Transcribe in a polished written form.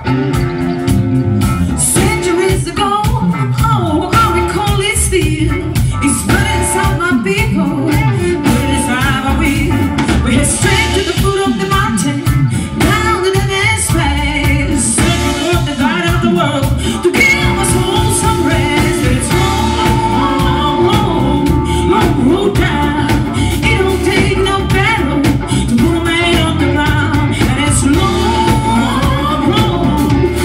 Centuries ago, oh, I recall this feel. It's burning inside my people. Burning inside my will. We head straight to the foot of the mountain, down to the next place. Searching for the God of the world to give us all some rest. It's long, long, long road down. It don't take no battle to put a man on the ground, and it's long, long,